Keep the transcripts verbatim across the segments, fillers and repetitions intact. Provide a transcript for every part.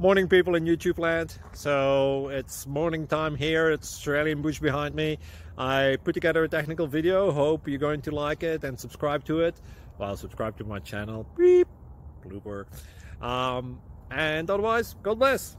Morning, people in YouTube land. So it's morning time here. It's Australian bush behind me. I put together a technical video. Hope you're going to like it and subscribe to it. Well, subscribe to my channel. Beep. Blooper. Um, and otherwise, God bless.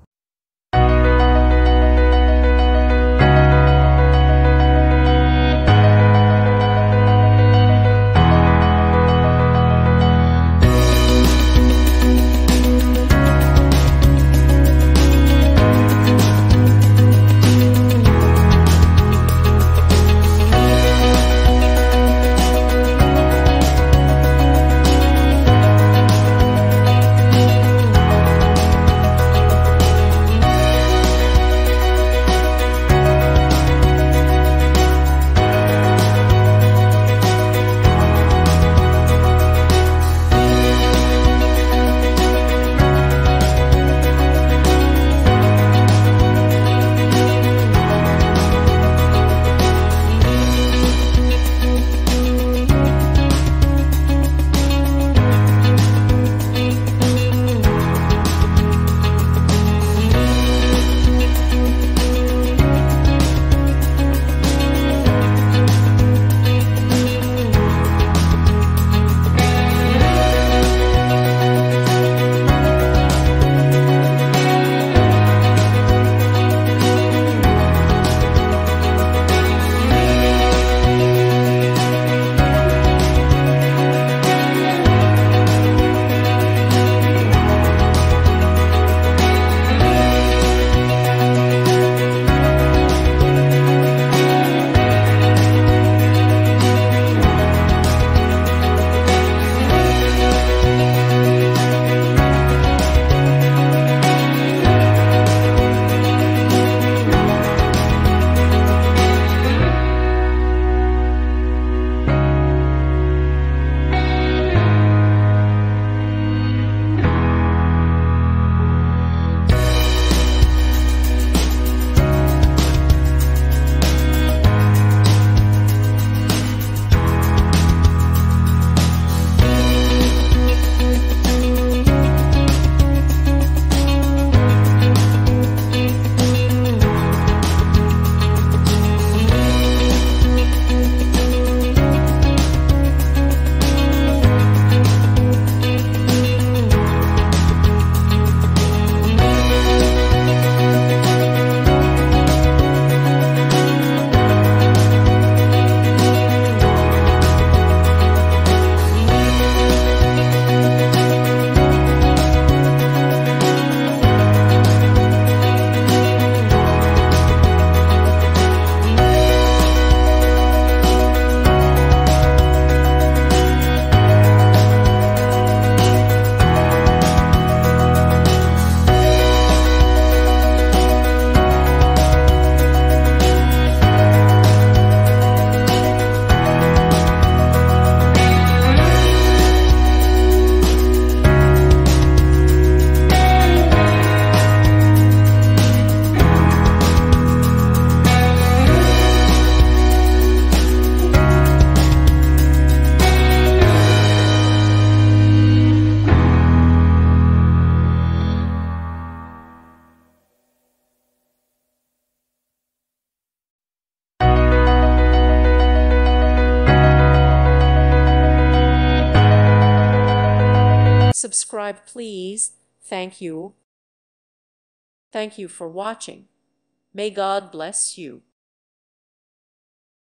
Subscribe, please. Thank you. Thank you for watching. May God bless you.